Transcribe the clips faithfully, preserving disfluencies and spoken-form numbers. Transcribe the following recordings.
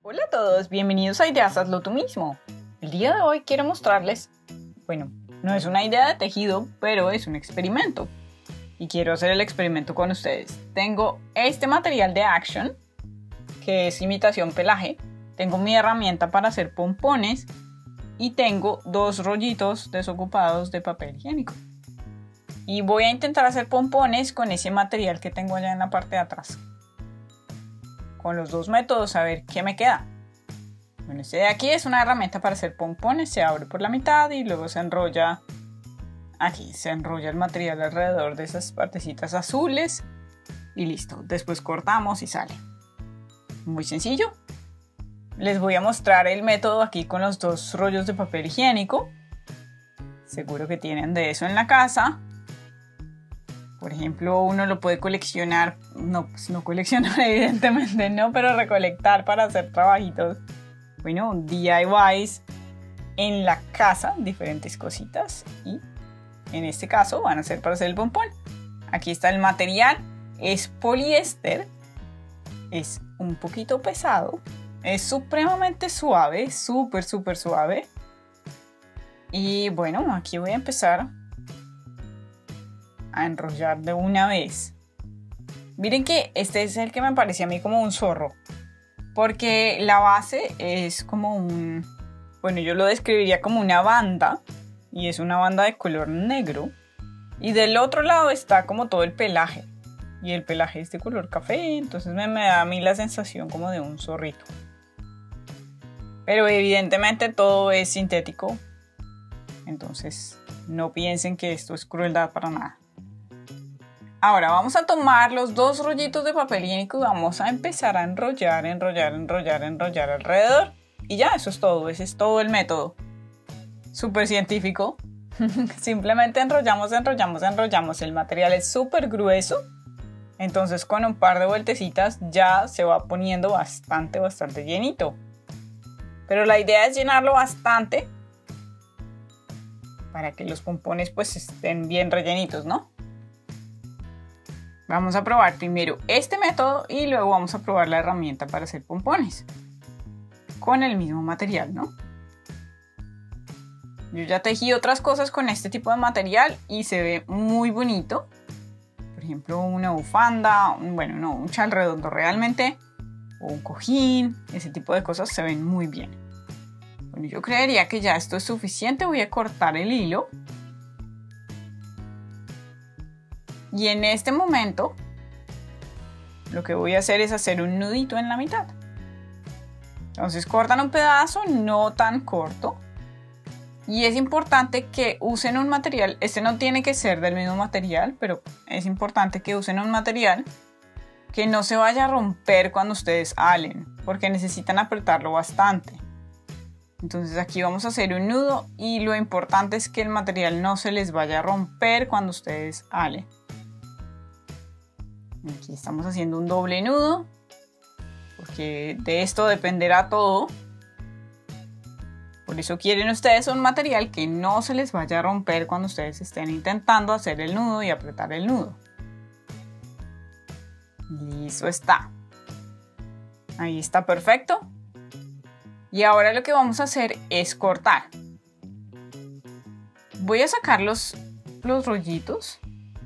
Hola a todos, bienvenidos a Ideas Hazlo Tú Mismo. El día de hoy quiero mostrarles, bueno, no es una idea de tejido, pero es un experimento. Y quiero hacer el experimento con ustedes. Tengo este material de Action, que es imitación pelaje. Tengo mi herramienta para hacer pompones y tengo dos rollitos desocupados de papel higiénico. Y voy a intentar hacer pompones con ese material que tengo allá en la parte de atrás. Con los dos métodos a ver qué me queda. Bueno, este de aquí es una herramienta para hacer pompones. Se abre por la mitad y luego se enrolla aquí. Se enrolla el material alrededor de esas partecitas azules y listo. Después cortamos y sale. Muy sencillo. Les voy a mostrar el método aquí con los dos rollos de papel higiénico. Seguro que tienen de eso en la casa. Por ejemplo, uno lo puede coleccionar, no, pues no coleccionar evidentemente, no, pero recolectar para hacer trabajitos, bueno, D I Ys en la casa, diferentes cositas, y en este caso van a ser para hacer el pompón. Aquí está el material, es poliéster, es un poquito pesado, es supremamente suave, súper, súper suave. Y bueno, aquí voy a empezar a enrollar de una vez. Miren que este es el que me parece a mí como un zorro, porque la base es como un, bueno, yo lo describiría como una banda, y es una banda de color negro, y del otro lado está como todo el pelaje, y el pelaje es de color café, entonces me, me da a mí la sensación como de un zorrito. Pero evidentemente todo es sintético, entonces no piensen que esto es crueldad para nada. Ahora vamos a tomar los dos rollitos de papel higiénico y vamos a empezar a enrollar, enrollar, enrollar, enrollar alrededor. Y ya, eso es todo, ese es todo el método. Súper científico. Simplemente enrollamos, enrollamos, enrollamos. El material es súper grueso. Entonces con un par de vueltecitas ya se va poniendo bastante, bastante llenito. Pero la idea es llenarlo bastante para que los pompones pues estén bien rellenitos, ¿no? Vamos a probar primero este método y luego vamos a probar la herramienta para hacer pompones con el mismo material, ¿no? Yo ya tejí otras cosas con este tipo de material y se ve muy bonito. Por ejemplo, una bufanda, un, bueno, no, un chal redondo realmente, o un cojín, ese tipo de cosas se ven muy bien. Bueno, yo creería que ya esto es suficiente. Voy a cortar el hilo. Y en este momento, lo que voy a hacer es hacer un nudito en la mitad. Entonces cortan un pedazo no tan corto. Y es importante que usen un material, este no tiene que ser del mismo material, pero es importante que usen un material que no se vaya a romper cuando ustedes halen, porque necesitan apretarlo bastante. Entonces aquí vamos a hacer un nudo y lo importante es que el material no se les vaya a romper cuando ustedes halen. Aquí estamos haciendo un doble nudo, porque de esto dependerá todo. Por eso quieren ustedes un material que no se les vaya a romper cuando ustedes estén intentando hacer el nudo y apretar el nudo. Listo está. Ahí está perfecto. Y ahora lo que vamos a hacer es cortar. Voy a sacar los, los rollitos.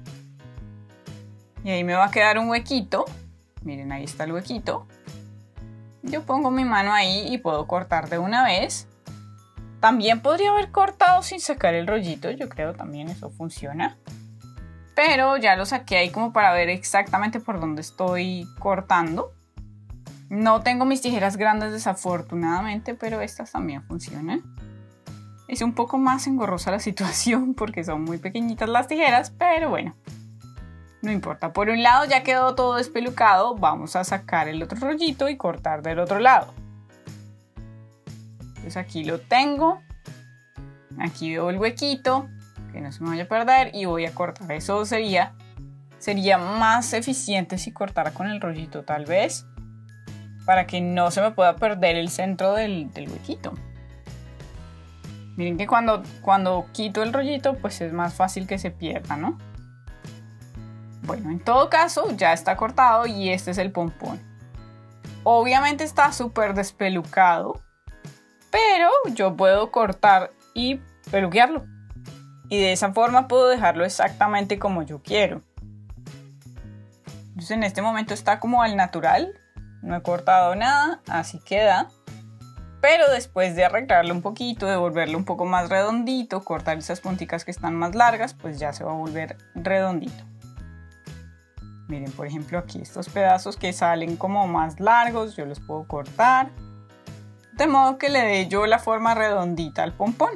Y ahí me va a quedar un huequito. Miren, ahí está el huequito. Yo pongo mi mano ahí y puedo cortar de una vez. También podría haber cortado sin sacar el rollito. Yo creo también eso funciona. Pero ya lo saqué ahí como para ver exactamente por dónde estoy cortando. No tengo mis tijeras grandes desafortunadamente, pero estas también funcionan. Es un poco más engorrosa la situación porque son muy pequeñitas las tijeras, pero bueno. No importa, por un lado ya quedó todo despelucado, vamos a sacar el otro rollito y cortar del otro lado. Entonces aquí lo tengo, aquí veo el huequito, que no se me vaya a perder y voy a cortar. Eso sería, sería más eficiente si cortara con el rollito tal vez, para que no se me pueda perder el centro del, del huequito. Miren que cuando, cuando quito el rollito pues es más fácil que se pierda, ¿no? Bueno, en todo caso ya está cortado y este es el pompón. Obviamente está súper despelucado, pero yo puedo cortar y peluquearlo. Y de esa forma puedo dejarlo exactamente como yo quiero. Entonces en este momento está como al natural. No he cortado nada, así queda. Pero después de arreglarlo un poquito, de volverlo un poco más redondito, cortar esas punticas que están más largas, pues ya se va a volver redondito. Miren, por ejemplo, aquí estos pedazos que salen como más largos, yo los puedo cortar. De modo que le dé yo la forma redondita al pompón.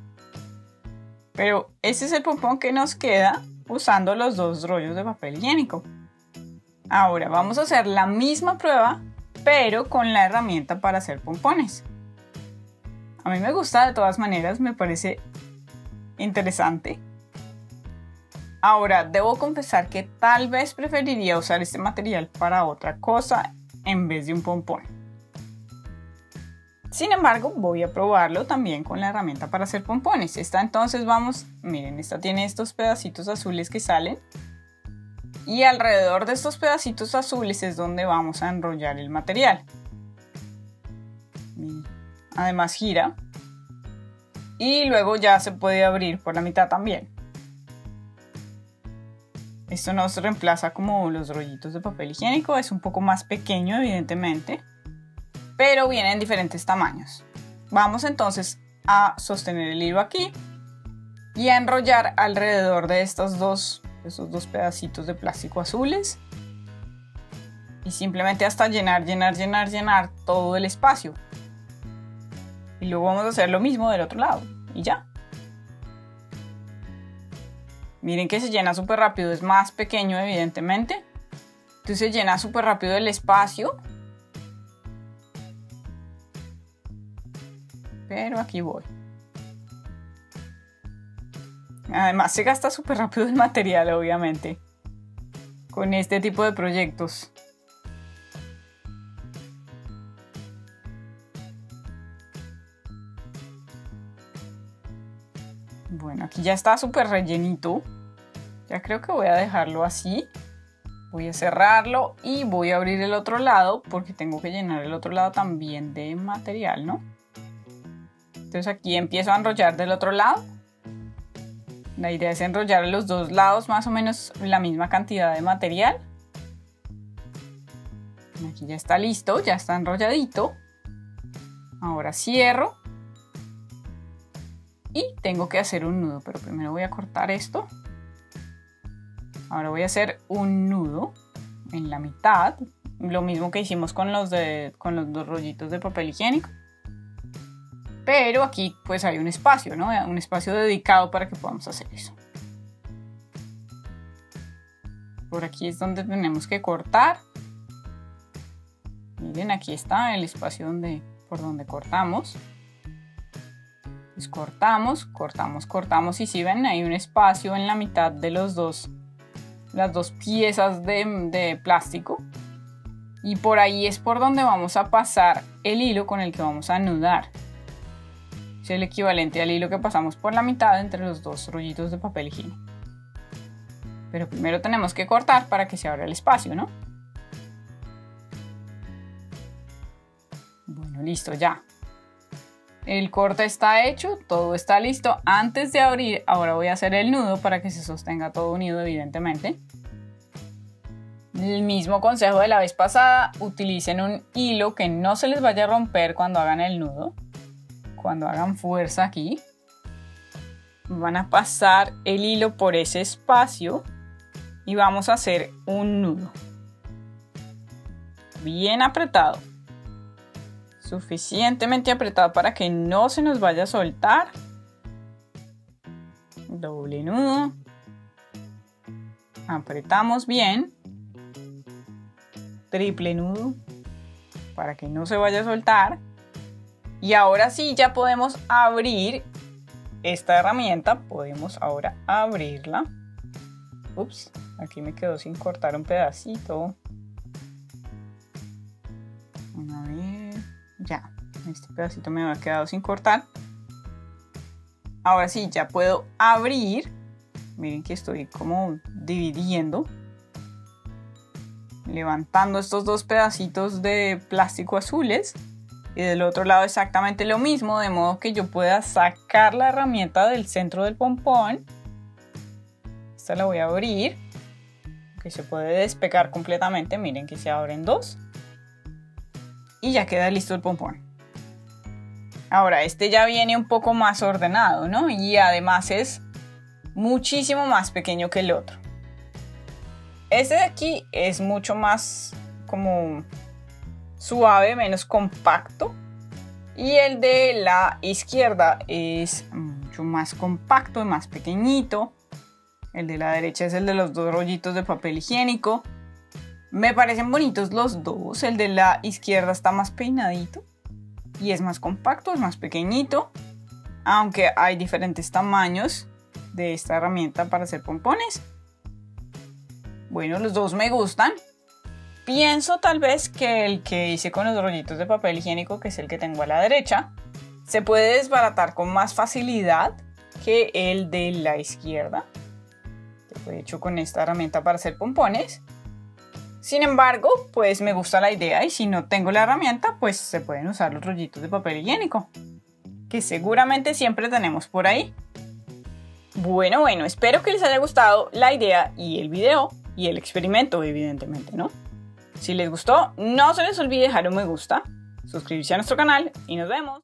Pero este es el pompón que nos queda usando los dos rollos de papel higiénico. Ahora vamos a hacer la misma prueba, pero con la herramienta para hacer pompones. A mí me gusta de todas maneras, me parece interesante. Ahora, debo confesar que tal vez preferiría usar este material para otra cosa en vez de un pompón. Sin embargo, voy a probarlo también con la herramienta para hacer pompones. Esta entonces vamos, miren, esta tiene estos pedacitos azules que salen. Y alrededor de estos pedacitos azules es donde vamos a enrollar el material. Miren, además gira. Y luego ya se puede abrir por la mitad también. Esto nos reemplaza como los rollitos de papel higiénico, es un poco más pequeño evidentemente, pero viene en diferentes tamaños. Vamos entonces a sostener el hilo aquí y a enrollar alrededor de estos dos, estos dos pedacitos de plástico azules y simplemente hasta llenar, llenar, llenar, llenar todo el espacio. Y luego vamos a hacer lo mismo del otro lado y ya. Miren que se llena súper rápido, es más pequeño evidentemente. Entonces se llena súper rápido el espacio. Pero aquí voy. Además se gasta súper rápido el material, obviamente, con este tipo de proyectos. Bueno, aquí ya está súper rellenito. Ya creo que voy a dejarlo así. Voy a cerrarlo y voy a abrir el otro lado porque tengo que llenar el otro lado también de material, ¿no? Entonces aquí empiezo a enrollar del otro lado. La idea es enrollar a los dos lados más o menos la misma cantidad de material. Aquí ya está listo, ya está enrolladito. Ahora cierro. Y tengo que hacer un nudo, pero primero voy a cortar esto. Ahora voy a hacer un nudo en la mitad. Lo mismo que hicimos con los, de, con los dos rollitos de papel higiénico. Pero aquí pues hay un espacio, ¿no? Un espacio dedicado para que podamos hacer eso. Por aquí es donde tenemos que cortar. Miren, aquí está el espacio donde, por donde cortamos. Pues cortamos, cortamos, cortamos y si ven hay un espacio en la mitad de los dos, las dos piezas de, de plástico y por ahí es por donde vamos a pasar el hilo con el que vamos a anudar. Es el equivalente al hilo que pasamos por la mitad entre los dos rollitos de papel higiénico. Pero primero tenemos que cortar para que se abra el espacio, ¿no? Bueno, listo, ya. El corte está hecho, todo está listo. Antes de abrir, ahora voy a hacer el nudo para que se sostenga todo unido, evidentemente. El mismo consejo de la vez pasada, utilicen un hilo que no se les vaya a romper cuando hagan el nudo. Cuando hagan fuerza aquí. Van a pasar el hilo por ese espacio y vamos a hacer un nudo. Bien apretado. Suficientemente apretado para que no se nos vaya a soltar. Doble nudo. Apretamos bien. Triple nudo para que no se vaya a soltar. Y ahora sí ya podemos abrir esta herramienta. Podemos ahora abrirla. Ups, aquí me quedó sin cortar un pedacito. A ver. Ya, este pedacito me había quedado sin cortar. Ahora sí, ya puedo abrir. Miren que estoy como dividiendo. levantando estos dos pedacitos de plástico azules. Y del otro lado exactamente lo mismo, de modo que yo pueda sacar la herramienta del centro del pompón. Esta la voy a abrir, que se puede despegar completamente. Miren que se abren dos. Y ya queda listo el pompón. Ahora, este ya viene un poco más ordenado, ¿no? Y además es muchísimo más pequeño que el otro. Este de aquí es mucho más como suave, menos compacto, y el de la izquierda es mucho más compacto y más pequeñito. El de la derecha es el de los dos rollitos de papel higiénico. Me parecen bonitos los dos. El de la izquierda está más peinadito y es más compacto, es más pequeñito, aunque hay diferentes tamaños de esta herramienta para hacer pompones. Bueno, los dos me gustan. Pienso tal vez que el que hice con los rollitos de papel higiénico, que es el que tengo a la derecha, se puede desbaratar con más facilidad que el de la izquierda, que fue hecho con esta herramienta para hacer pompones. Sin embargo, pues me gusta la idea, y si no tengo la herramienta, pues se pueden usar los rollitos de papel higiénico, que seguramente siempre tenemos por ahí. Bueno, bueno, espero que les haya gustado la idea y el video y el experimento, evidentemente, ¿no? Si les gustó, no se les olvide dejar un me gusta, suscribirse a nuestro canal y nos vemos.